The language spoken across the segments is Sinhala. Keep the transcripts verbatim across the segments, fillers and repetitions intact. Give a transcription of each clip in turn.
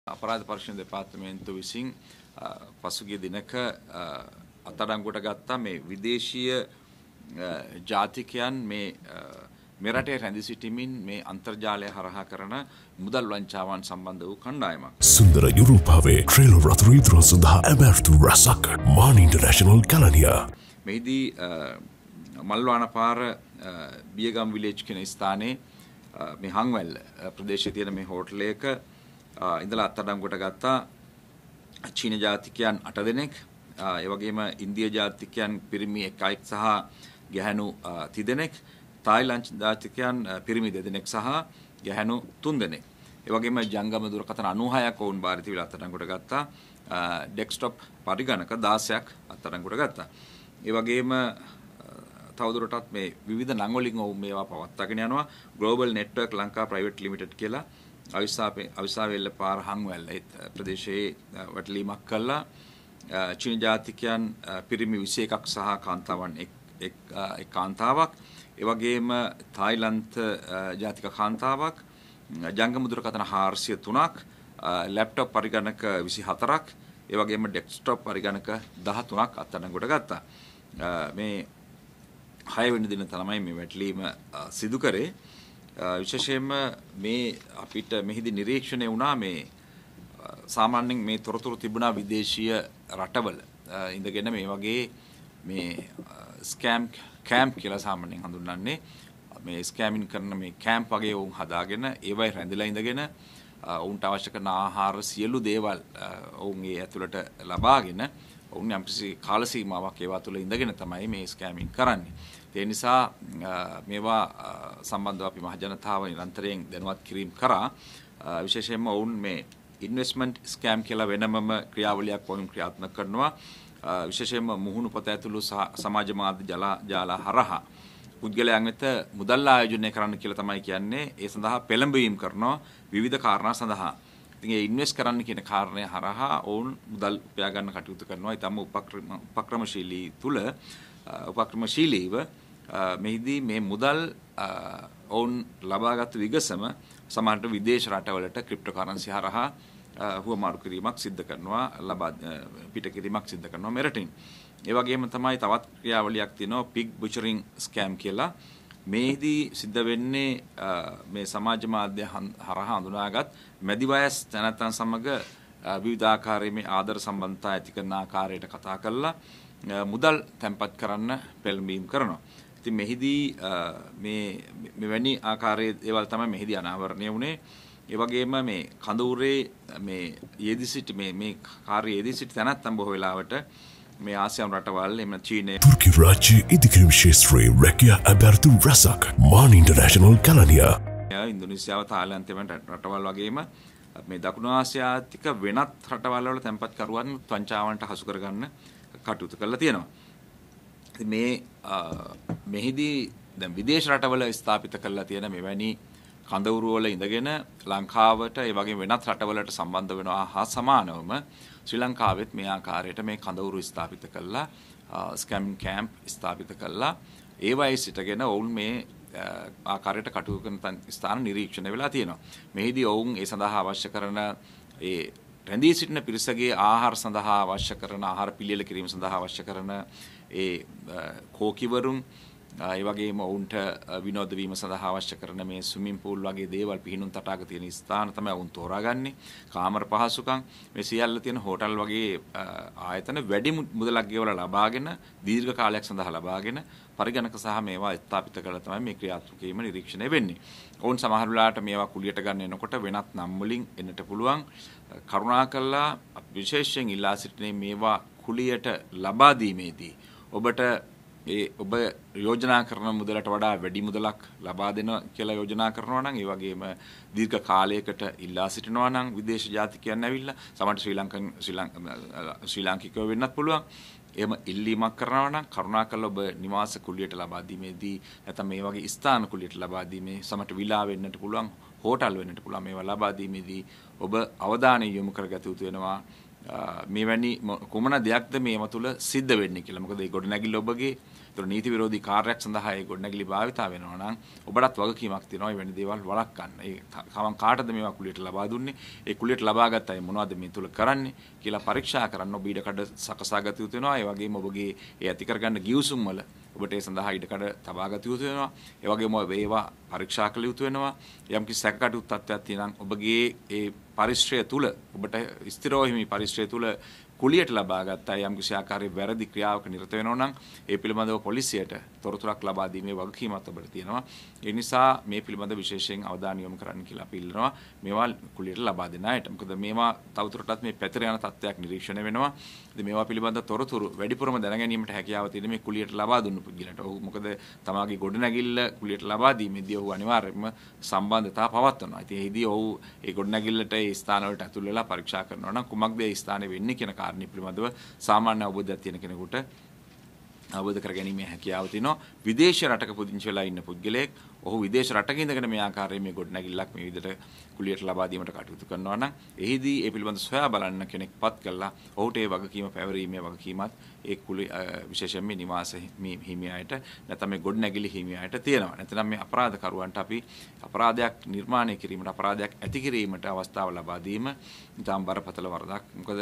අපරාධ පරීක්ෂණ දෙපාර්තමේන්තුව විසින් පසුගිය දිනක අත්අඩංගුවට ගත්තා මේ විදේශීය ජාතිකයන් මේ මෙරටේ රැඳී සිටීමෙන් මේ අන්තර්ජාලය හරහා කරන මුදල් වංචාවන් සම්බන්ධ වූ කණ්ඩායමක්. සුන්දර යුරෝපාවේ ට්‍රේලර් රථ රීතුරු සඳහා ඇමර්තු රසක් මාන් ඉන්ටර්නැෂනල් කැලනියා. මෙහිදී මල්වාන පාර බියගම් විලේජ් කියන ස්ථානයේ මේ හංවැල්ල ප්‍රදේශයේ තියෙන මේ හෝටලයක ඉඳලා අත්අඩංගුවට ගත්තා චීන ජාතිකයන් අට දෙනෙක්, ඒ වගේම ඉන්දියා ජාතිකයන් පිරිමි එකෙක් සහ ගැහැණු තිදෙනෙක්, තායිලන්ත ජාතිකයන් පිරිමි දෙදෙනෙක් සහ ගැහැණු තුන්දෙනෙක්. ඒ වගේම ජංගම දුරකථන අනූහයක් වුන් භාරිත විල අත්අඩංගුවට ගත්තා. ඩෙස්ක්ටොප් පරිගණක දාසයක් අත්අඩංගුවට ගත්තා. ඒ වගේම තවදුරටත් මේ විවිධ නම් වලින් ඔවුන් මේවා පවත්වාගෙන යනවා. Global network Lanka private limited කියලා අවිස්සාවේ අවිස්සාවෙල්ල පාර හංවැල්ල ප්‍රදේශයේ වැටලීමක් කළා. චීන ජාතිකයන් පිරිමි විසි එකක් සහ කාන්තාවන් එක් එක් කාන්තාවක්, ඒ වගේම තායිලන්ත ජාතික කාන්තාවක්, ජංගම දුරකථන හාරසිය තුනක්, ලැප්ටොප් පරිගණක විසි හතරක්, ඒ වගේම ඩෙස්ක්ටොප් පරිගණක දහතුනක් අත්අඩංගුවට ගත්තා. මේ හය වෙනි දින තමයි මේ වැටලීම සිදු කරේ. විශේෂයෙන්ම මේ අපිට මෙහිදී නිරීක්ෂණය වුණා මේ සාමාන්‍යයෙන් මේ තොරතුරු තිබුණා විදේශීය රටවල ඉඳගෙන මේ වගේ මේ ස්කෑම් කැම්ප් කියලා සාමාන්‍යයෙන් හඳුන්වන්නේ මේ ස්කෑමින් කරන මේ කැම්ප් වගේ වුන් හදාගෙන ඒවයි රැඳිලා ඉඳගෙන ඔවුන්ට අවශ්‍ය කරන ආහාර සියලු දේවල් ඔවුන් ඒ ඇතුළට ලබාගෙන ඔවුන් යම්කිසි කාල සීමාවක් ඒවා තුළ ඉඳගෙන තමයි මේ ස්කෑමින් කරන්නේ. ඒ නිසා මේවා සම්බන්ධව අපි මහ ජනතාව නිරන්තරයෙන් දැනුවත් කිරීම කරා. විශේෂයෙන්ම ඔවුන් මේ ඉන්වෙස්ට්මන්ට් ස්කෑම් කියලා වෙනමම ක්‍රියාවලියක් වුන් ක්‍රියාත්මක කරනවා. විශේෂයෙන්ම මුහුණු පොත ඇතුළු සමාජ මාධ්‍ය ජාල හරහා පුද්ගලයන් වෙත මුදල් ආයෝජනය කරන්න කියලා තමයි කියන්නේ. ඒ සඳහා පෙළඹවීම කරනවා විවිධ කාරණා සඳහා. ඉතින් ඒ ඉන්වෙස්ට් කරන්න කියන කාරණය හරහා ඔවුන් මුදල් උපයා ගන්න කටයුතු කරනවා. ඊටම උපක්‍රමශීලී තුල උපක්‍රමශීලීව මෙහිදී මේ මුදල් ඔවුන් ලබාගත් විගසම සමහරට විදේශ රටවලට ක්‍රිප්ටෝ කරන්සි හරහා හුවමාරු කිරීමක් සිද්ධ කරනවා, ලබා පිට කිරීමක් සිද්ධ කරනවා මෙරටින්. ඒ වගේම තමයි තවත් ක්‍රියාවලියක් තියෙනවා පිග් බුචරින් ස්කෑම් කියලා. මේදී සිද්ධ වෙන්නේ මේ සමාජ මාධ්‍ය හරහා හඳුනාගත් මැදි වයස් ජනතන් සමග විවිධාකාරයේ මේ ආදර සම්බන්ධතා ඇති කරන ආකාරයට කතා කරලා මුදල් තැන්පත් කරන්න පෙළඹීම් කරනවා. ඉතින් මෙහිදී මේ මෙවැනි ආකාරයේ දේවල් තමයි මෙහිදී අනාවරණය වුණේ. ඒ වගේම මේ කඳවුරේ මේ යෙදී සිටි මේ මේ කාර්යයේ යෙදී සිටි තැනැත්තන් බොහෝ වෙලාවට මේ ආසියානු රටවල් එම චීනය තුර්කි රාජ්‍ය ඉදිකිරීම් ශාස්ත්‍රයේ රැකියා ඇබර්තු රසක් මාන් ඉන්ටර්නැෂනල් කැලනියා. ඉන්දුනීසියාව තායිලන්තය වැනි රටවල් වගේම මේ දකුණු ආසියාතික වෙනත් රටවල් වල තැන්පත් කරුවන් වංචාවන්ට හසු කරගන්න කටයුතු කරලා තියෙනවා. ඉතින් මේ මෙහිදී දැන් විදේශ රටවල ස්ථාපිත කරලා තියෙන මෙවැනි කඳවුරු වල ඉඳගෙන ලංකාවට ඒ වගේ වෙනත් රටවලට සම්බන්ධ වෙනවා හා සමානවම ශ්‍රී ලංකාවෙත් මේ ආකාරයට මේ කඳවුරු ස්ථාපිත කළා, ස්කෑමින් කැම්ප් ස්ථාපිත කළා. ඒවයි සිටගෙන ඔවුන් මේ ආකාරයට කටයුතු කරන ස්ථාන නිරීක්ෂණය වෙලා තියෙනවා. මෙහිදී ඔවුන් ඒ සඳහා අවශ්‍ය කරන ඒ රැඳී සිටින පිරිසගේ ආහාර සඳහා අවශ්‍ය කරන ආහාර පිළියෙල කිරීම සඳහා අවශ්‍ය කරන ඒ කෝකිවරුන්, ඒ වගේම ඔවුන්ට විනෝද වීම සඳහා අවශ්‍ය කරන මේ ස්විමින් පූල් වගේ දේවල් පිහිනුම් තටාක තියෙන ස්ථාන තමයි ඔවුන් තෝරාගන්නේ. කාමර පහසුකම් මේ සියල්ල තියෙන හෝටල් වගේ ආයතන වැඩි මුදලක් ගෙවලා ලබාගෙන දීර්ඝ කාලයක් සඳහා ලබාගෙන පරිගණක සහ මේවා ස්ථාපිත කරලා තමයි මේ ක්‍රියාත්මක වීම නිරීක්ෂණය වෙන්නේ. ඔවුන් සමහර වෙලාවට මේවා කුලියට ගන්න එනකොට වෙනත් නම් වලින් එන්නට පුළුවන්. කරුණාකරලා විශේෂයෙන් ඉල්ලා සිටිනේ මේවා කුලියට ලබා දීමේදී ඔබට ඒ ඔබ යෝජනා කරන මුදලට වඩා වැඩි මුදලක් ලබා දෙන කියලා යෝජනා කරනවා නම්, ඒ වගේම දීර්ඝ කාලයකට ඉල්ලා සිටිනවා නම් විදේශ ජාතිකයන් ඇවිල්ලා සමහරට ශ්‍රී ලංකන් ශ්‍රී ලාංකිකයෝ වෙන්නත් පුළුවන්. එහෙම ඉල්ලීමක් කරනවා නම් කරුණාකරලා ඔබ නිවාස කුලියට ලබා දීමේදී නැත්නම් මේ වගේ ස්ථාන කුලියට ලබා දීමේ සමහරට විලා වෙන්නට පුළුවන්, හෝටල් වෙන්නට පුළුවන්. මේවා ලබා දීමේදී ඔබ අවධානය යොමු කරගත යුතු වෙනවා. මෙවැනි කුමන දෙයක්ද මේව තුළ සිද්ධ වෙන්නේ කියලා. මොකද ඒ ගොඩනැගිල්ල ඔබගේ ඒතර නීති විරෝධී කාර්යයක් සඳහා ඒ ගොඩනැගිලි භාවිතා වෙනවා නම් ඔබටත් වගකීමක් තියෙනවා එවැනි දේවල් වළක්වන්න. ඒ කවම් කාටද මේවා කුලියට ලබා දුන්නේ? ඒ කුලියට ලබාගත් අය මොනවද මේ තුල කරන්නේ කියලා පරීක්ෂා කරන්න ඔබ ඉඩකඩ සකසා ගත යුතු වෙනවා. ඒ වගේම ඔබගේ ඒ ඇති කරගන්න ගිවිසුම් වල ඔබට ඒ සඳහා ඉඩකඩ තබා ගත යුතු වෙනවා. ඒ වගේම ඒවා පරීක්ෂා කළ යුතු වෙනවා. යම්කිසි සැකකටයුතු තත්ත්වයක් තියෙනම් ඔබගේ ඒ පරිශ්‍රය තුල ඔබට ස්ථිරව හිමි පරිශ්‍රය තුල කුලියට ලබාගත් අය යම්කිසි ආකාරයේ වැරදි ක්‍රියාවක නිරත වෙනවා නම් ඒ පිළිබඳව පොලිසියට තොරතුරක් ලබා දීමේ වගකීමක් ඔබට තියෙනවා. ඒ නිසා මේ පිළිබඳව විශේෂයෙන් අවධානය යොමු කරන්න කියලා අපි ඉල්ලනවා. මේවා කුලියට ලබා දෙන අයට. මොකද මේවා තවදුරටත් මේ පැතිර යන තත්ත්වයක් නිරීක්ෂණය වෙනවා. ඉතින් මේවා පිළිබඳව තොරතුරු වැඩිපුරම දැන ගැනීමට හැකියාව තියෙන මේ කුලියට ලබා දුන්නු පුද්ගලයාට. ඔහු මොකද තමාගේ ගොඩනැගිල්ල කුලියට ලබා දීමේදී ඔහු අනිවාර්යයෙන්ම සම්බන්ධතාව පවත්වනවා. ඉතින් එහිදී ඔහු ඒ ගොඩනැගිල්ලට ඒ ස්ථාන වලට ඇතුල් වෙලා පරීක්ෂා කරනවා නම් කුමක්ද ඒ ස්ථානේ වෙන්නේ කියන කාරණේ පිළිබඳව සාමාන්‍ය අවබෝධයක් තියෙන කෙනෙකුට අවබෝධ කර ගැනීමේ හැකියාව තියෙනවා. විදේශ රටක පුදිංචි වෙලා ඉන්න පුද්ගලයෙක් ඔහු විදේශ රටක ඉඳගෙන මේ ආකාරයෙන් මේ ගොඩනැගිල්ලක් මේ විදිහට කුලියට ලබා දීමට කටයුතු කරනවා නම් එහිදී ඒ පිළිබඳ සොයා බලන්න කෙනෙක්පත් කළා ඔහුට ඒ වගකීම පැවරීමේ වගකීමත් ඒ කුලි විශේෂයෙන් මේ නිවාස හිමියායට නැත්නම් මේ ගොඩනැගිලි හිමියායට තියෙනවා. නැත්නම් මේ අපරාධකරුවන්ට අපි අපරාධයක් නිර්මාණය කිරීමට අපරාධයක් ඇති කිරීමට අවස්ථාව ලබා දීම ඉතාම බරපතල වරදක්. මොකද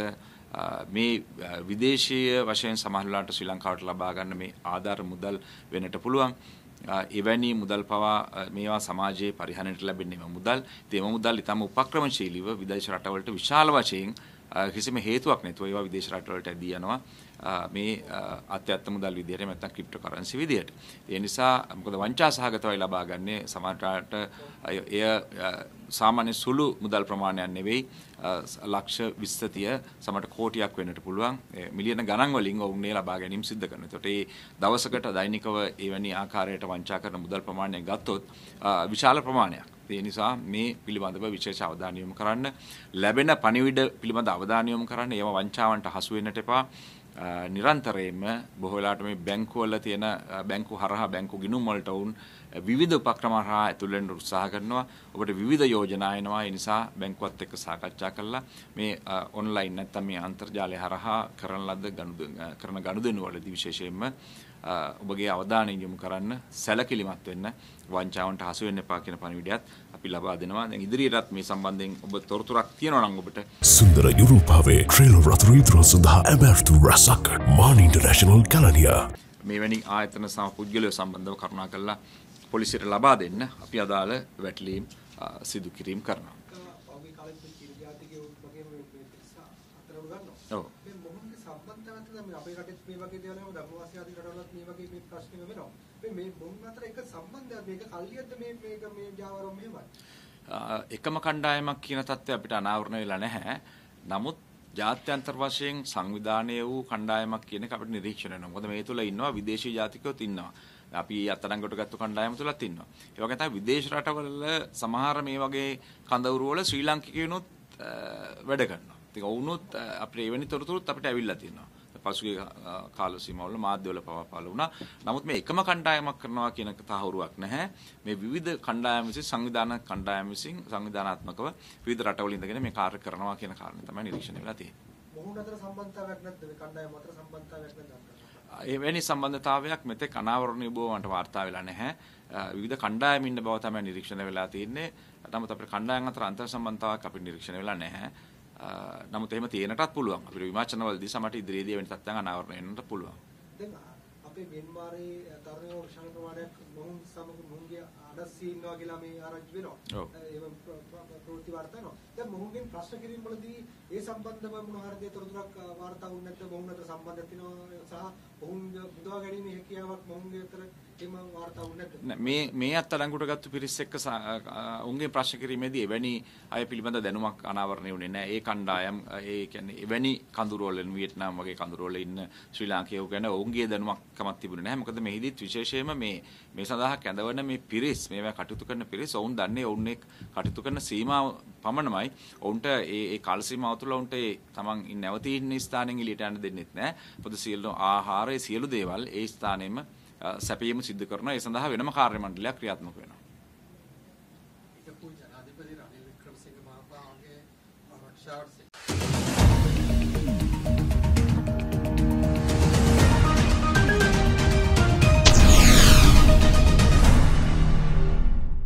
මේ විදේශීය වශයෙන් සමහරලාට ශ්‍රී ලංකාවට ලබා ගන්න මේ ආධාර මුදල් වෙන්නට පුළුවන්. එවැනි මුදල් පවා මේවා සමාජයේ පරිහරණයට ලැබෙන මුදල්. ඒ මුදල් ඊටම උපක්‍රමශීලීව විදේශ රටවලට විශාල වශයෙන් කිසිම හේතුවක් නැතුව ඒවා විදේශ රටවලට ඇදී යනවා. මේ අත්‍යත්ත මුදල් විදියට නැත්නම් ක්‍රිප්ටෝ කරන්සි විදියට. ඒ නිසා මොකද වංචා සහගතවයි ලබා ගන්නේ සමහරට එය සාමාන්‍ය සුළු මුදල් ප්‍රමාණයක් නෙවෙයි ලක්ෂ විස්සතිය සමහරට කෝටියක් වෙන්නට පුළුවන්. මිලියන ගණන් වලින් ඔවුන් ලබා ගැනීම සිද්ධ කරනවා. ඒකට ඒ දවසකට දෛනිකව එවැනි ආකාරයට වංචා කරන මුදල් ප්‍රමාණයක් ගත්තොත් විශාල ප්‍රමාණයක්. ඒ නිසා මේ පිළිබඳව විශේෂ අවධානය යොමු කරන්න ලැබෙන පණිවිඩ පිළිබඳ අවධානය යොමු කරන්න. ඒවා වංචාවන්ට හසු වෙන්නට එපා. නිරන්තරයෙන්ම බොහෝ වෙලාවට මේ බැංකු වල තියෙන බැංකු හරහා බැංකු ගිණුම් වලට වුන් විවිධ උපක්‍රම හරහා ඇතුල් වෙන්න උත්සාහ කරනවා. ඔබට විවිධ යෝජනා එනවා. ඒ නිසා බැංකුවත් එක්ක සාකච්ඡා කරලා මේ ඔන්ලයින් නැත්නම් මේ අන්තර්ජාලය හරහා කරන ලද කරන ගනුදෙනු වලදී විශේෂයෙන්ම ඔබගේ අවධානය යොමු කරන්න සැලකිලිමත් වෙන්න වංචාවන්ට හසු වෙන්න එපා කියන පණිවිඩයත් අපි ලබා දෙනවා. දැන් ඉදිරියටත් මේ සම්බන්ධයෙන් ඔබ තොරතුරක් තියෙනවා නම් ඔබට සුන්දර යුරෝපාවේ ට්‍රේලර් රථ රියදුරන් සඳහා ඇමෑර්තු රැසක් මාන් ඉන්ටර්නැෂනල් කැලනියා මෙවැනි ආයතන සම පුද්ගලයෝ සම්බන්ධව කරුණා කළා පොලිසියට ලබා දෙන්න අපි අදාළ වැටලීම් සිදු කිරීම කරනවා. ඔව්. මේ අපේ රටේ මේ වගේ දේවල් වල ධර්මවාසී ආදී රටවලත් මේ වගේ මේ ප්‍රශ්න වෙනවා. මේ මේ මොන් අතර එක සම්බන්ධයක් මේක කල්ලියද්ද මේ මේක මේ ජාවරම් මෙහෙමයි. එකම කණ්ඩායමක් කියන තත්ත්වය අපිට අනාවරණය වෙලා නැහැ. නමුත් ජාත්‍යන්තර වශයෙන් සංවිධානය වූ කණ්ඩායමක් කියන එක අපිට නිරීක්ෂණය වෙනවා. මොකද මේ තුල ඉන්නවා විදේශීය ජාතිකයෝත් ඉන්නවා. අපි අත්අඩංගුවට ගත්ත කණ්ඩායම තුලත් ඉන්නවා. ඒ වගේ තමයි විදේශ රටවල සමහර මේ වගේ කඳවුරු වල ශ්‍රී ලාංකිකයනොත් වැඩ කරනවා. ඉතින් ඔවුනොත් අපිට එවැනි තොරතුරුත් අපිට ඇවිල්ලා තියෙනවා. පසුගිය කාල සීමාවල මාධ්‍යවල පවා පහළ වුණා. නමුත් මේ එකම කණ්ඩායමක් කරනවා කියන තහවුරුවක් නැහැ. මේ විවිධ කණ්ඩායම් විසින් සංවිධාන කණ්ඩායම් විසින් සංවිධානාත්මකව විවිධ රටවල ඉඳගෙන මේ කාර්ය කරනවා කියන කාරණේ තමයි නිරීක්ෂණය වෙලා තියෙන්නේ. මොහොත අතර සම්බන්ධතාවයක් නැද්ද මේ කණ්ඩායම් අතර සම්බන්ධතාවයක් නැද්ද? එවැනි සම්බන්ධතාවයක් මෙතෙක් අනාවරණීය බව මට වාර්තා වෙලා නැහැ. විවිධ කණ්ඩායම් ඉන්න බව තමයි නිරීක්ෂණය වෙලා තියෙන්නේ. නමුත් අපේ කණ්ඩායම් අතර අන්තර් සම්බන්ධතාවයක් අපිට නිරීක්ෂණය වෙලා නැහැ. නමුත් එහෙම තියෙනටත් පුළුවන්. අපිට විමර්ශනවලදී සමහර ඉදිරියේදී වෙන තත්ත්වයන් අනාවරණය වෙන්නත් පුළුවන්. දැන් අපේ මියන්මාරයේ තරුණයෝ විශාල ප්‍රමාණයක් මොහොන් සමග මොහොන්ගේ අඩස්සී ඉන්නවා කියලා මේ ආරංචි වෙනවා. ඒ ප්‍රවෘත්ති වාර්තා වෙනවා. දැන් මොහොන්ගෙන් ප්‍රශ්න කිරීම වලදී ඒ සම්බන්ධව මොන හරි දේ තොරතුරක් වාර්තා වුනේ නැත්නම් මොහොන් අතර සම්බන්ධයක් තියෙනවා සහ මොහොන් බුදවා ගැනීමේ හැකියාවක් මොහොන්ගේ අතර එම වාර්තා වුනේ නැත්නම් මේ මේ අත්අඩංගුවට ගත්ත පිරිස් එක්ක උන්ගේ ප්‍රශ්න කිරීමේදී එවැනි අය පිළිබඳ දැනුමක් අනාවරණය වුණේ නැහැ. ඒ කණ්ඩායම් ඒ කියන්නේ එවැනි කඳුරු වලින් වියට්නාම් වගේ කඳුරු වල ඉන්න ශ්‍රී ලාංකිකයෝ ගැන ඔවුන්ගේ දැනුමක් කමක් තිබුණේ නැහැ. මොකද මෙහිදීත් විශේෂයෙන්ම මේ මේ සඳහා කැඳවන මේ පිරිස් මේවා කටයුතු කරන පිරිස් ඔවුන් දන්නේ ඔවුන් එක් කටයුතු කරන සීමාව පමණමයි. ඔවුන්ට ඒ ඒ කාල සීමාව තුළ ඔවුන්ට ඒ තමන් නැවතී ඉන්න ස්ථානෙන් එළියට යන්න දෙන්නෙත් නැහැ. පොදු සියලු ආහාරයේ සියලු දේවල් ඒ ස්ථානෙම සැපයීම සිද්ධ කරනවා. ඒ සඳහා වෙනම කාර්ය මණ්ඩලයක් ක්‍රියාත්මක වෙනවා. ඒක පූජා ජනාධිපති රනිල් වික්‍රමසිංහ මහතාගේ ආරක්ෂාවට